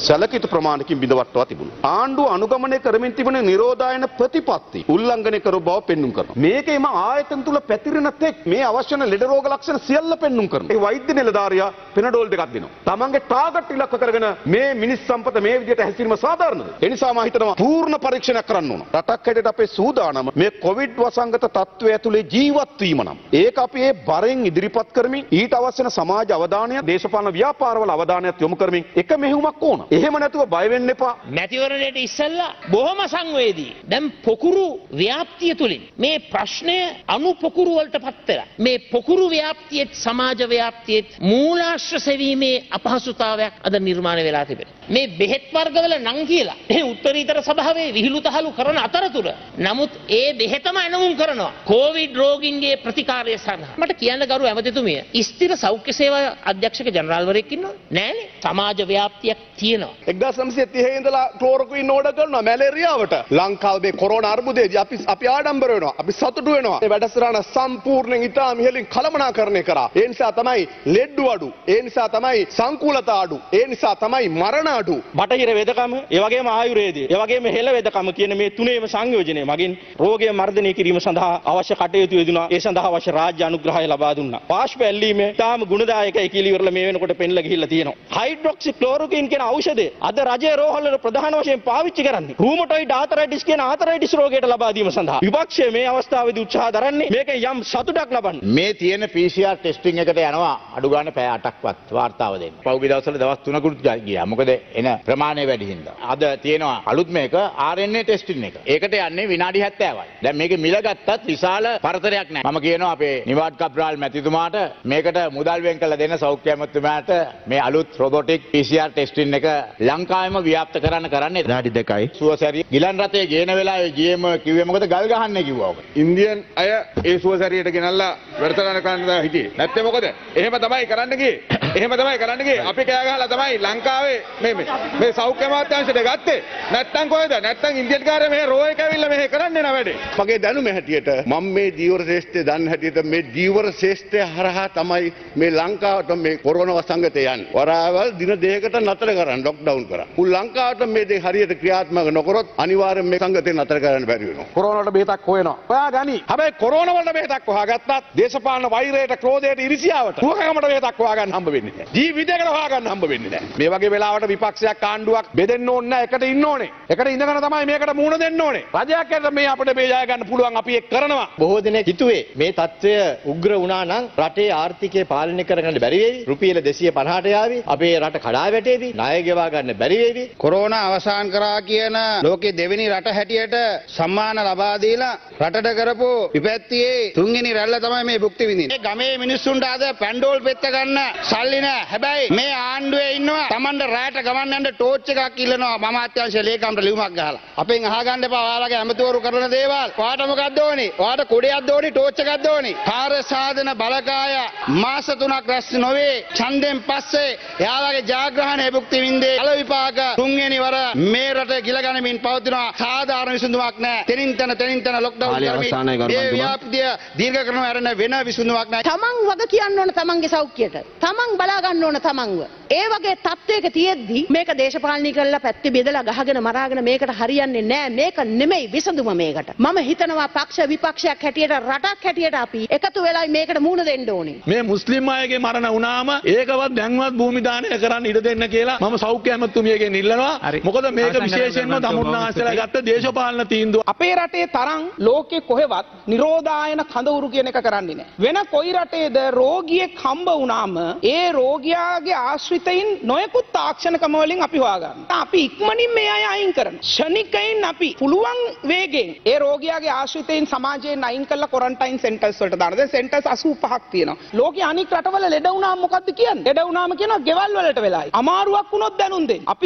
සැලකිත ප්‍රමාණකින් බිඳවට්ටවා තිබුණා. ආණ්ඩුව අනුගමනය කරමින් තිබෙන නිරෝධායන ප්‍රතිපත්ති උල්ලංඝනය කර බව පෙන්눔 කරනවා. මේකේම ආයතන තුල පැතිරෙන තෙක් මේ අවශ්‍ය ලෙඩ රෝග ලක්ෂණ සියල්ල පෙන්눔 කරනවා. ඒ වෛද්‍ය නිලධාරියා පෙනඩෝල් දෙකක් දෙනවා. තමන්ගේ ටාගට් ඉලක්ක කරගෙන මේ මිනිස් සම්පත මේ විදිහට හැසිරීම සාධාරණද? ඒ නිසා මම හිතනවා පූර්ණ පරීක්ෂණයක් කරන්න ඕන. රටක් හැටියට අපේ සූදානම මේ කොවිඩ් වසංගත තත්ත්වය ඇතුලේ ජීවත් වීම නම් ඒක අපි ඒ බරෙන් ඉදිරිපත් කරමින් ඊට අවශ්‍ය වෙන සමාජ අවධානය, දේශපාලන ව්‍යාපාරවල අවධානයත් යොමු කරමින් එක මෙහෙයුමක් ඕන. එහෙම නැතුව බය වෙන්න එපා. මැතිවරණයට ඉස්සෙල්ලා බොහොම සංවේදී. දැන් පොකුරු ව්‍යාප්තිය තුලින් මේ ප්‍රශ්නය අනු පොකුරු වලට පත් වෙලා මේ පොකුරු ව්‍යාප්තියේ සමාජ ව්‍යාප්තියේ මූලාශ්‍ර සෙවීමේ අපහසුතාවයක් අද නිර්මාණය වෙලා තිබෙනවා. මේ බෙහෙත් වර්ගවල නම් කියලා මේ උත්තරීතර සභාවේ විහිළු තහළු කරන අතරතුර නමුත් ඒ බෙහෙතම එනමුම් කරනවා කොවිඩ් රෝගීන්ගේ ප්‍රතිකාරය සඳහා. මට කියන්න ගරු ඇමතිතුමිය ස්ථිර සෞඛ්‍ය සේවා අධ්‍යක්ෂක ජනරාල්වරයෙක් ඉන්නවනේ නෑනේ. සමාජ ව්‍යාප්තියක් තියෙනවා. 1930 ඉඳලා ක්ලෝරොක්වින් ඕඩර් කරනවා මැලේරියාවට. ලංකාවේ කොරෝනා අර්බුදයේදී අපි ආඩම්බර වෙනවා. අපි සතුටු වෙනවා. මේ වැඩසටහන සම්පූර්ණයෙන් ඉතාම ඉහළින් කළමනාකරණය කරා. ඒ නිසා තමයි ලෙඩ්ඩු අඩු. ඒ නිසා තමයි සංකූලතා අඩු. ඒ නිසා තමයි මරණ අඩු. බටහිර වෙදකම, ඒ වගේම ආයුර්වේදය, ඒ වගේම හෙළ වෙදකම කියන මේ තුනේම සංයෝජනය මගින් රෝගය මර්ධනය කිරීම සඳහා අවශ්‍ය කටයුතු යෙදුණා. ඒ සඳහා අවශ්‍ය රාජ්‍ය අනුග්‍රහය ලබා දුන්නා. පාර්ශ්ව ඇල්ලීමේ තාම ගුණදායකයි කියලා ඉවරලා මේ වෙනකොට පෙන්ලා ගිහිල්ලා තියෙනවා. හයිඩ්‍රොක්සි ක්ලෝරොකින් කියන ඖෂධය අද රජයේ රෝහල් වල ප්‍රධාන වශයෙන් පාවිච්චි කරන්නේ රූමටොයිඩ් ආතරයිටිස් කියන ආතරයිටිස් රෝගයට ලබා දීම සඳහා. විපක්ෂය මේ අවස්ථාවේදී උත්සාහ දරන්නේ මේකෙන් යම් සතුටක් ලබන්න. මේ තියෙන PCR ටෙස්ටිං එකට යනවා අඩු ගන්න පැය 8ක්වත් වාර්තාව දෙන්න. පහුගිය දවස්වල දවස් 3කුත් ගියා. මොකද එන ප්‍රමාණය වැඩි හින්දා. අද තියෙනවා අලුත් මේක RNA ටෙස්ටිං එක. ඒකට යන්නේ විනාඩි 70යි. දැන් මේකේ මිල ගත්තත් විශාල පරතරයක් නැහැ. මම කියනවා අපේ නිවාඩ් කප්රාල් මැතිතුමාට මේකට මුදල් වෙන් කළ දෙන්න සෞඛ්‍ය අමාත්‍යතුමාට මේ අලුත් රොබොටික් PCR ටෙස්ටිං එක ලංකාවෙම ව්‍යාප්ත කරන්නේ. විනාඩි 2යි. සුවසැරිය ගිලන් රථයේ ගේන වෙලාවේ GM කිව්වේ මොකද ගල් ගහන්නේ කිව්වා ඔක. ඉන්දියන් අය ඒ සුවසැරියට ගෙනල්ලා වැඩසටහන කරන්න හිටියේ. නැත්නම් මොකද? එහෙම තමයි කරන්න ගියේ. එහෙම තමයි කරන්න ගියේ. අපි කෑ ගහලා තමයි ලංකාවේ මේ සෞඛ්‍ය අමාත්‍යාංශයට ගත්තේ. නැත්නම් කොහෙද? නැත්නම් ඉන්දියන් කාර්යය මෙහෙ රෝ එක ඇවිල්ලා මෙහෙ කරන්නේ නැ වැඩේ. මගේ දැනුම හැටියට මම මේ ජීවර ශ්‍රේෂ්ඨය දන්න හැටියට මේ ජීවර ශ්‍රේෂ්ඨය හරහා තමයි මේ ලංකාවට මේ කොරෝනා වසංගතය යන්නේ. වරාවල් දින දෙකකට නතර කරන්න ලොක්ඩවුන් කරා. මුළු ලංකාවට මේ දේ හරියට ක්‍රියාත්මක නොකරොත් අනිවාර්යෙන් මේ සංගතය නතර කරන්න බැරි වෙනවා. කොරෝනා වලට බෙහෙතක් හොයනවා. ඔයා ගනි. හැබැයි කොරෝනා වලට බෙහෙතක් හොයාගත්තත් දේශපාලන වෛරයට, ක්‍රෝධයට, ඉරිසියාවට පුවකකමට බෙහෙතක් හොයාගන්න හම්බ වෙන්නේ නැහැ. ජීවිතයකට හොයාගන්න හම්බ වෙන්නේ නැහැ. මේ වගේ වෙලාවට විපක්ෂයක් ආණ්ඩුවක් බෙදෙන්න ඕනේ නැහැ. එකට ඉන්න ඕනේ. එකට ඉඳගෙන තමයි මේකට මුහුණ දෙන්න ඕනේ. රජයක් ඇරලා මේ අපිට මේ ජය ගන්න පුළුවන් අපි ඒක කරනවා. බොහෝ දෙනෙක් හිතුවේ මේ තත්ත්වය උග්‍ර වුණා නම් රටේ ආර්ථිකය පාලනය කරගන්න බැරි වෙයි. රුපියල 250ට යාවි. අපේ රට කඩා වැටේවි. ණය ගෙවා ගන්න බැරි වෙවි. කොරෝනා අවසන් කරා කියන ලෝකේ දෙවෙනි රට හැටියට සම්මාන ලබා දීලා රටට කරපු විපත්තියේ තුන්වෙනි රැල්ල තමයි මේ භුක්ති විඳින්නේ. ගමේ මිනිස්සුන්ට අද පැන්ඩෝල් පෙත්ත ගන්න සල්ලි නැහැ. හැබැයි මේ ආණ්ඩුවේ ඉන්නවා Tamanda රැට ගමන් යන්න ටෝච් එකක් ඉල්ලනවා මම අත්‍යවශ්‍ය ලේකම්ට ලියුමක් ගහලා. අපෙන් අහගන්න එපා ඔයාලගේ ඇමතිවරු කරන දේවල්. ඔයාට මොකක්ද ඕනේ? ඔයාට කුඩයක් ඕනේ, ටෝච් එකක්ද ඕනේ? කාර්ය සාධන බලකාය මාස 3ක් රැස් නොවේ. ඡන්දෙන් පස්සේ එයාලගේ ජයග්‍රහණය භුක්ති විඳේ. කල විපාක තුන්වෙනි වර මේ රට ගිලගනිමින් පවතිනවා. සාධාරණ විසඳුමක් නැහැ. තනින් තන ලොක්ඩවුන් කරමින් ඒ ව්‍යාප්තිය දීර්ඝ කරනවා ඇරෙන වෙන විසඳුමක් නැහැ. තමන් වග කියන්න ඕන තමන්ගේ සෞඛ්‍යයට. තමන් බලා ගන්න ඕන තමන්ව. ඒ වගේ තත්ත්වයක තියෙද්දි මේක දේශපාලනී කරලා පැත්තේ බෙදලා ගහගෙන මරාගෙන මේකට හරියන්නේ නැහැ. මේක නෙමෙයි විසඳුම මේකට. මම හිතනවා පක්ෂ විපක්ෂයක් හැටියට රටක් හැටියට අපි එකතු වෙලා මේකට මුහුණ දෙන්න ඕනේ. මේ මුස්ලිම් අයගේ මරණ වුණාම ඒකවත් දැන්වත් භූමි දානය කරන්න ඉඩ දෙන්න කියලා මම සෞඛ්‍ය ඇමතුමියගෙන් ඉල්ලනවා. මොකද මේක විශේෂයෙන්ම තමුන්නාන්සලා ගත්ත දේශපාලන තීන්දුව. අපේ රටේ තරම් ලෝකේ කොහෙවත් නිරෝධායන කඳවුරු කියන එක කරන්නේ නැහැ. වෙන කොයි රටේද රෝගියෙක් හම්බ වුණාම ඒ රෝගියාගේ ආශ්‍රිතයින් නොයෙකුත් තාක්ෂණකම වලින් අපි හොයාගන්නවා. අපි ඉක්මනින් මේ අය අයින් කරනවා. ශනිකයින් අපි පුළුවන් වේගෙන් ඒ රෝගියාගේ ආශ්‍රිතයින් සමාජයෙන් අයින් කරලා ක්වොරන්ටයින් සෙන්ටර්ස් වලට දානවා. දැන් සෙන්ටර්ස් 85ක් තියෙනවා. ලෝකේ අනික් රටවල ලෙඩ වුණාම මොකද්ද කියන්නේ? ලෙඩ වුණාම කියනවා ගෙවල් වලට වෙලායි. අමාරුවක් වුණොත් දැනුම් දෙන්න. අපි සියලු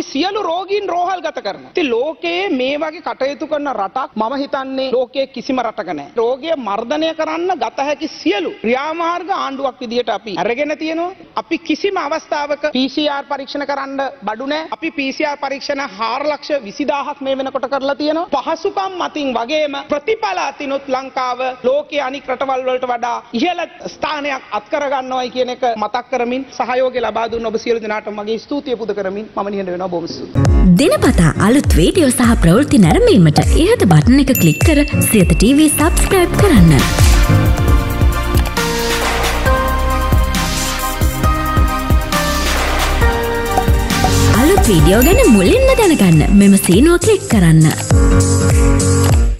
රෝගීන් රෝහල්ගත කරනවා. ඉතින් ලෝකයේ මේ වගේ කටයුතු කරන රටක් මම හිතන්නේ ලෝකයේ කිසිම රටක නැහැ. රෝගය මර්ධනය කරන්න ගත හැකි සියලු ක්‍රියාමාර්ග ආණ්ඩුවක් විදියට අපි අරගෙන තියෙනවා. අපි කිසිම අවස්ථාවක PCR පරීක්ෂණ කරන්න බඩු නැහැ. අපි PCR පරීක්ෂණ 4,20,000ක් මේ වෙනකොට කරලා තියෙනවා. පහසුකම් මතින් වගේම ප්‍රතිඵල අතිනුත් ලංකාව ලෝකයේ අනික් රටවල් වලට වඩා ඉහළ ස්ථානයක් අත්කර ගන්නවායි කියන එක මතක් කරමින් සහයෝගය ලබා දුන්න ඔබ සියලු දෙනාටම මගේ ස්තුතිය පුද කරමින් මම නිහඬ වෙනවා. බොහොම ස්තුතියි. දිනපතා අලුත් වීඩියෝ සහ ප්‍රවෘත්ති නැරඹීමට ඉහත බටන් එක ක්ලික් කර සියත TV subscribe කරන්න. අලුත් වීඩියෝ ගැන මුලින්ම දැනගන්න මෙම සීනුව ක්ලික් කරන්න.